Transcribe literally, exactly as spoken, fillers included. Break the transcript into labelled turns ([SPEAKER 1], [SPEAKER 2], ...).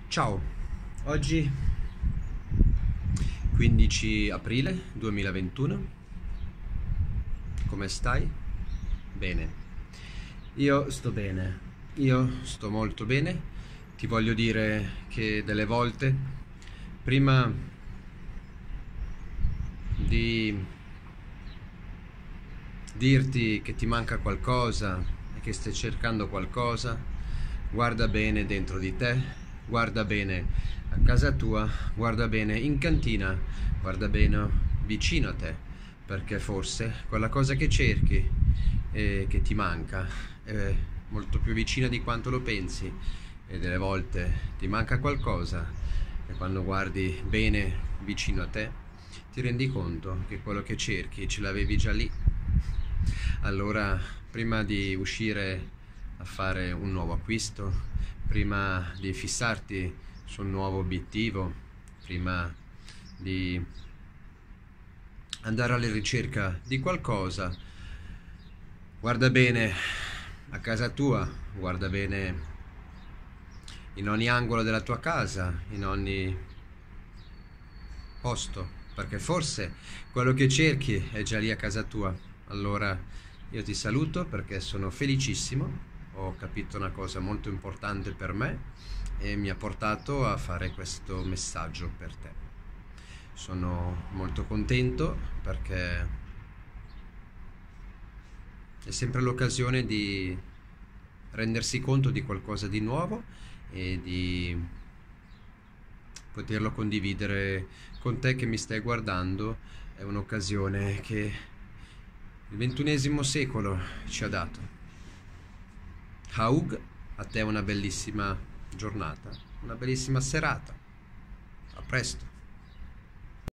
[SPEAKER 1] Ciao, oggi quindici aprile duemilaventuno, come stai? Bene, io sto bene, io sto molto bene. Ti voglio dire che delle volte, prima di dirti che ti manca qualcosa e che stai cercando qualcosa, guarda bene dentro di te, guarda bene a casa tua, guarda bene in cantina, guarda bene vicino a te, perché forse quella cosa che cerchi e che ti manca è molto più vicina di quanto lo pensi, e delle volte ti manca qualcosa e quando guardi bene vicino a te ti rendi conto che quello che cerchi ce l'avevi già lì. Allora, prima di uscire a fare un nuovo acquisto, prima di fissarti su un nuovo obiettivo, prima di andare alla ricerca di qualcosa, guarda bene a casa tua, guarda bene in ogni angolo della tua casa, in ogni posto, perché forse quello che cerchi è già lì a casa tua. Allora io ti saluto perché sono felicissimo, ho capito una cosa molto importante per me e mi ha portato a fare questo messaggio per te. Sono molto contento perché è sempre l'occasione di rendersi conto di qualcosa di nuovo e di poterlo condividere con te che mi stai guardando. È un'occasione che il ventunesimo secolo ci ha dato. Haug, a te una bellissima giornata, una bellissima serata. A presto.